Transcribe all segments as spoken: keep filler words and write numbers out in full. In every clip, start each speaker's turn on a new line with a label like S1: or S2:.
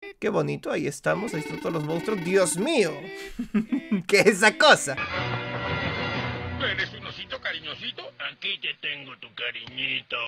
S1: Qué bonito, ahí estamos, ahí están todos los monstruos. ¡Dios mío! ¿Qué es esa cosa?
S2: ¿Eres un osito cariñosito? Aquí te tengo tu cariñito.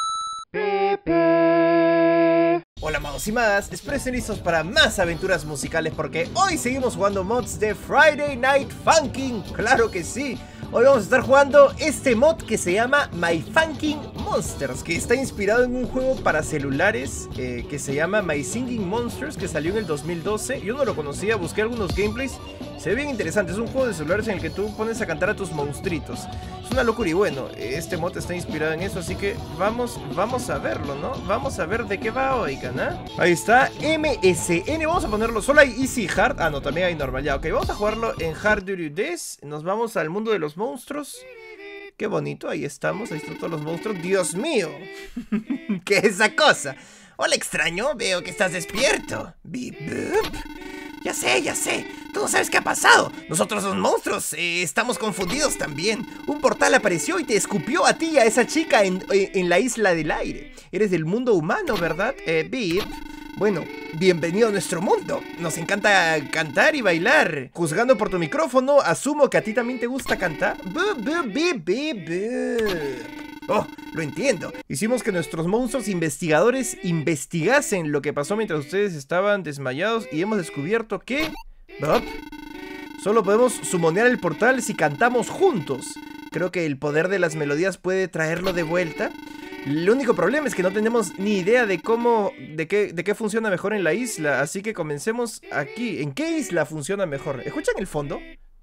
S1: Hola amados y magas, espero estén listos para más aventuras musicales porque hoy seguimos jugando mods de Friday Night Funkin', claro que sí. Hoy vamos a estar jugando este mod que se llama My Funkin' Monsters, que está inspirado en un juego para celulares eh, que se llama My Singing Monsters, que salió en el dos mil doce. Yo no lo conocía, busqué algunos gameplays, se ve bien interesante. Es un juego de celulares en el que tú pones a cantar a tus monstruitos. Es una locura y bueno, este mod está inspirado en eso, así que vamos, vamos a verlo, ¿no? Vamos a ver de qué va, oigan, ¿eh? Ahí está, M S N, vamos a ponerlo, solo hay Easy Hard, ah no, también hay normal, ya, ok, vamos a jugarlo en Hard Duty Death. Nos vamos al mundo de los monstruos. Qué bonito, ahí estamos, ahí están todos los monstruos. ¡Dios mío! ¿Qué es esa cosa? Hola extraño, veo que estás despierto. Bip, bip. Ya sé, ya sé, tú no sabes qué ha pasado. Nosotros los monstruos eh, estamos confundidos también. Un portal apareció y te escupió a ti y a esa chica en, en, en la isla del aire. Eres del mundo humano, ¿verdad? Eh, Bip. Bueno, bienvenido a nuestro mundo. Nos encanta cantar y bailar. Juzgando por tu micrófono, asumo que a ti también te gusta cantar. Bip, bip, bip, bip, bip. Oh, lo entiendo. Hicimos que nuestros monstruos investigadores investigasen lo que pasó mientras ustedes estaban desmayados y hemos descubierto que... ¿Bop? Solo podemos sumonear el portal si cantamos juntos. Creo que el poder de las melodías puede traerlo de vuelta. El único problema es que no tenemos ni idea de cómo, de qué, de qué funciona mejor en la isla. Así que comencemos aquí. ¿En qué isla funciona mejor? ¿Escuchan el fondo?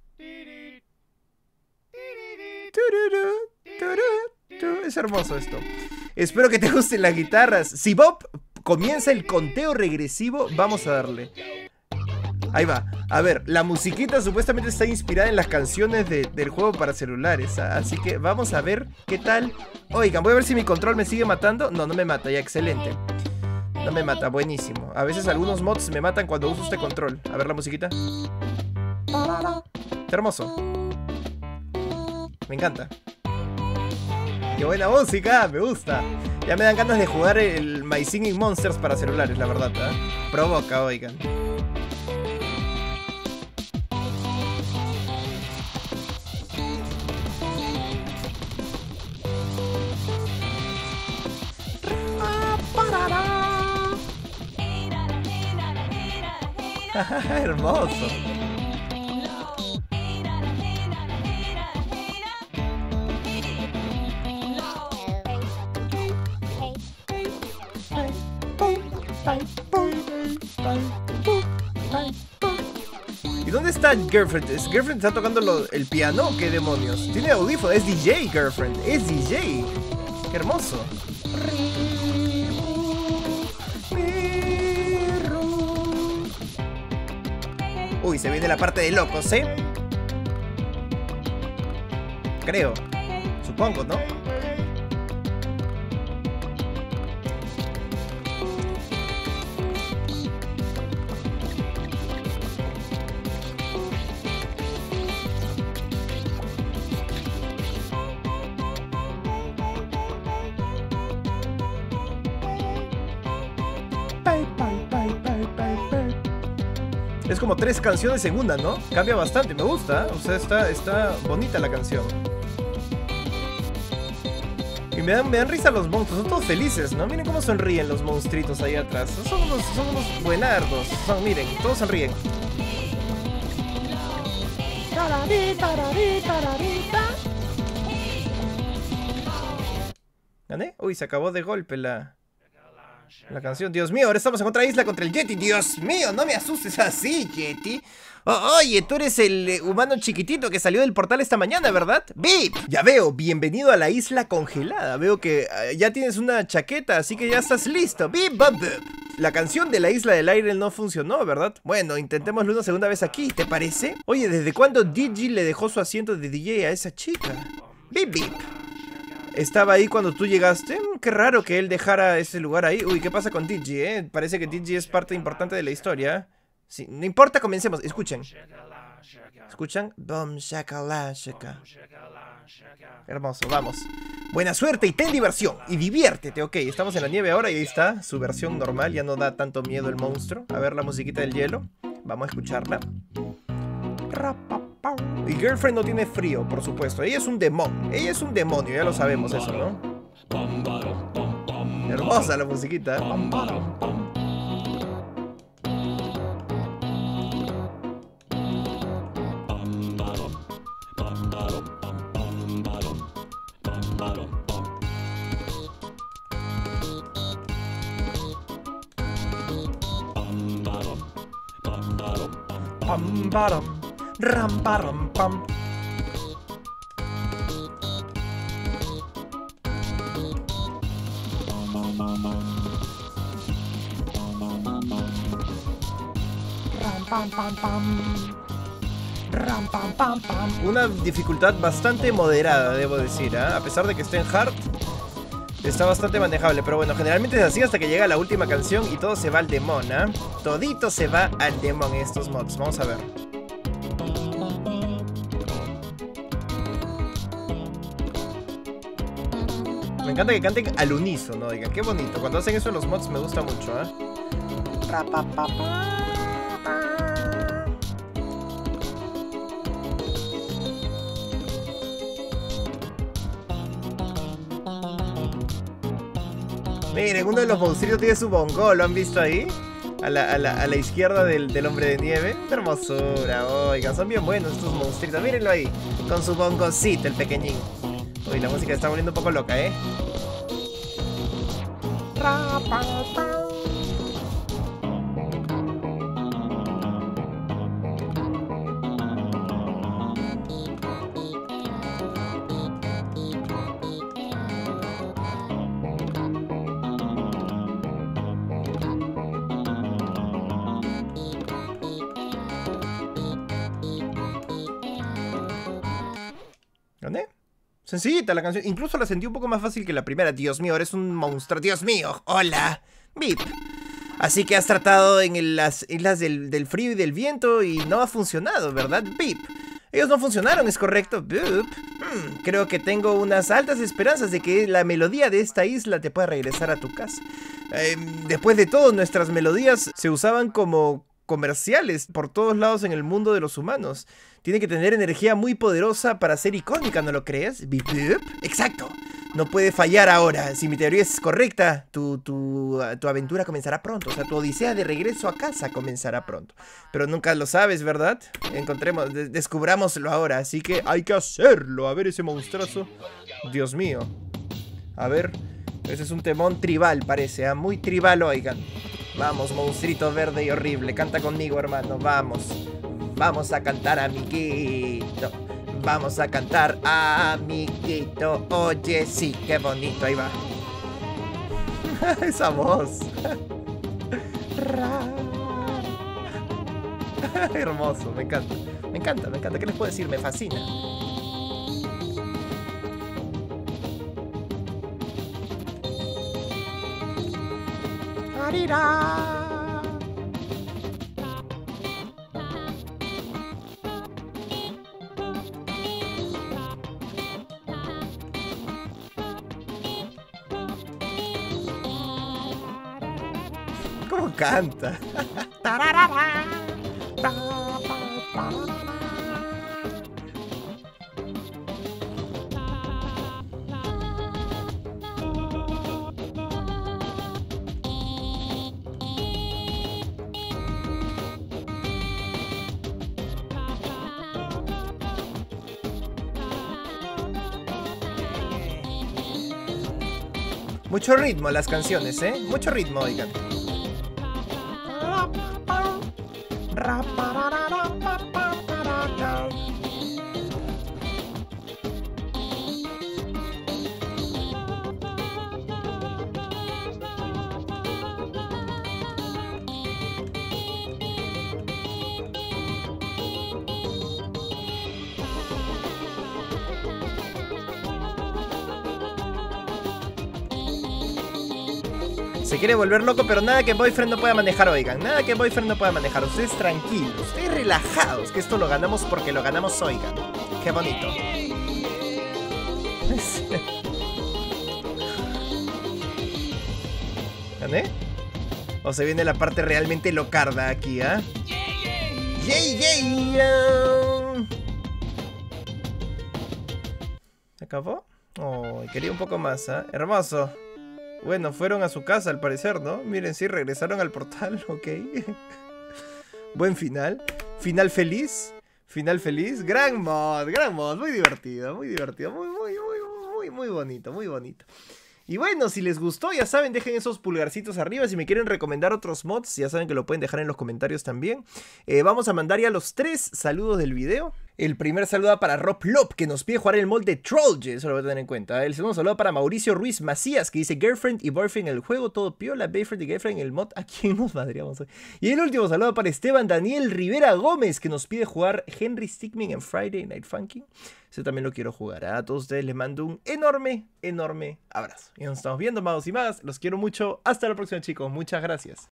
S1: Tururú, tururú. Es hermoso esto. Espero que te gusten las guitarras. Si Bob comienza el conteo regresivo, vamos a darle. Ahí va. A ver, la musiquita supuestamente está inspirada en las canciones de, del juego para celulares, ¿ah? Así que vamos a ver qué tal. Oigan, voy a ver si mi control me sigue matando. No, no me mata, ya, excelente. No me mata, buenísimo. A veces algunos mods me matan cuando uso este control. A ver la musiquita. Está hermoso. Me encanta. ¡Qué buena música! Me gusta. Ya me dan ganas de jugar el My Singing Monsters para celulares, la verdad, ¿eh? Provoca, oigan. Hermoso. ¿Y dónde está Girlfriend? ¿Es Girlfriend está tocando lo, el piano? ¿Qué demonios? Tiene audífono, es D J Girlfriend, es D J. Qué hermoso. Uy, se viene la parte de locos, ¿eh? Creo. Supongo, ¿no? Es como tres canciones en una, ¿no? Cambia bastante, me gusta, ¿eh? O sea, está, está bonita la canción. Y me dan, me dan risa los monstruos, son todos felices, ¿no? Miren cómo sonríen los monstruitos ahí atrás. Son unos, son unos buenardos. Son, miren, todos sonríen. ¿Gané? Uy, se acabó de golpe la... La canción. Dios mío, ahora estamos en otra isla contra el Yeti. Dios mío, no me asustes así, Yeti. Oh, oye, tú eres el eh, humano chiquitito que salió del portal esta mañana, ¿verdad? ¡Bip! Ya veo, bienvenido a la isla congelada. Veo que uh, ya tienes una chaqueta, así que ya estás listo. ¡Bip, bip, bip! La canción de la isla del aire no funcionó, ¿verdad? Bueno, intentémoslo una segunda vez aquí, ¿te parece? Oye, ¿desde cuándo Digi le dejó su asiento de D J a esa chica? ¡Bip, bip! Estaba ahí cuando tú llegaste. Qué raro que él dejara ese lugar ahí. Uy, ¿qué pasa con Digi, eh? Parece que Digi es parte importante de la historia. Sí, no importa, comencemos. Escuchen. ¿Escuchan? Boom, shakala, shaka. Hermoso, vamos. Buena suerte y ten diversión. Y diviértete, ok. Estamos en la nieve ahora y ahí está su versión normal. Ya no da tanto miedo el monstruo. A ver la musiquita del hielo. Vamos a escucharla. Y Girlfriend no tiene frío, por supuesto. Ella es un demonio. Ella es un demonio, ya lo sabemos eso, ¿no? Hermosa la musiquita. Pam, param, ram, param, pam. Ram, pam, pam, pam. Ram, pam, pam, pam. Una dificultad bastante moderada, debo decir, ¿eh? A pesar de que esté en hard, está bastante manejable. Pero bueno, generalmente es así hasta que llega la última canción y todo se va al demon, ¿eh? Todito se va al demon en estos mods. Vamos a ver. Me encanta que canten al unísono, oigan, qué bonito. Cuando hacen eso en los mods me gusta mucho, ¿eh? Miren, uno de los monstruos tiene su bongo, ¿lo han visto ahí? A la, a la, a la izquierda del, del hombre de nieve. ¡Qué hermosura! Oigan, son bien buenos estos monstruitos. Mírenlo ahí, con su bongocito, el pequeñín. Uy, la música está volviendo un poco loca, ¿eh? ¿Dónde? Sencillita la canción. Incluso la sentí un poco más fácil que la primera. Dios mío, eres un monstruo. Dios mío. Hola. Bip. Así que has tratado en el, las islas del, del frío y del viento y no ha funcionado, ¿verdad? Bip. Ellos no funcionaron, ¿es correcto? Bip. Hmm, creo que tengo unas altas esperanzas de que la melodía de esta isla te pueda regresar a tu casa. Eh, después de todo, nuestras melodías se usaban como comerciales por todos lados en el mundo de los humanos. Tiene que tener energía muy poderosa para ser icónica, ¿no lo crees? Bip, bip. Exacto. No puede fallar ahora. Si mi teoría es correcta, tu, tu, tu aventura comenzará pronto. O sea, tu odisea de regreso a casa comenzará pronto. Pero nunca lo sabes, ¿verdad? Encontremos, de descubrámoslo ahora. Así que hay que hacerlo. A ver ese monstruoso. Dios mío. A ver. Ese es un temón tribal, parece. ¿eh? Muy tribal, oigan. Vamos, monstruito verde y horrible. Canta conmigo, hermano. Vamos. Vamos a cantar, amiguito. Vamos a cantar, amiguito. Oye, sí, qué bonito. Ahí va. Esa voz. Hermoso, me encanta. Me encanta, me encanta. ¿Qué les puedo decir? Me fascina. Arira. ¿Cómo canta? Mucho ritmo las canciones, ¿eh? Mucho ritmo, oigan. Se quiere volver loco, pero nada que Boyfriend no pueda manejar, oigan. Nada que Boyfriend no pueda manejar. Ustedes tranquilos, ustedes relajados, que esto lo ganamos porque lo ganamos, oigan. Qué bonito. ¿Gané? O se viene la parte realmente locarda aquí, ¿ah? ¿eh? ¡Yay, yay! Uh... ¿Se acabó? Oh, quería un poco más, ¿ah? ¿eh? Hermoso. Bueno, fueron a su casa al parecer, ¿no? Miren, sí, regresaron al portal, ok. Buen final. Final feliz. Final feliz. Gran mod, gran mod. Muy divertido, muy divertido. Muy, muy, muy, muy, muy bonito, muy bonito. Y bueno, si les gustó, ya saben, dejen esos pulgarcitos arriba. Si me quieren recomendar otros mods, ya saben que lo pueden dejar en los comentarios también. eh, Vamos a mandar ya los tres saludos del video. El primer saludo para Rob Lop, que nos pide jugar el mod de Trollge. Eso lo voy a tener en cuenta. El segundo saludo para Mauricio Ruiz Macías, que dice Girlfriend y Boyfriend en el juego, todo piola. Boyfriend y Girlfriend en el mod. ¿A quién nos madreamos hoy? Y el último saludo para Esteban Daniel Rivera Gómez, que nos pide jugar Henry Stickmin en Friday Night Funkin'. Ese también lo quiero jugar. A todos ustedes les mando un enorme, enorme abrazo. Y nos estamos viendo, amados y magas. Los quiero mucho. Hasta la próxima, chicos. Muchas gracias.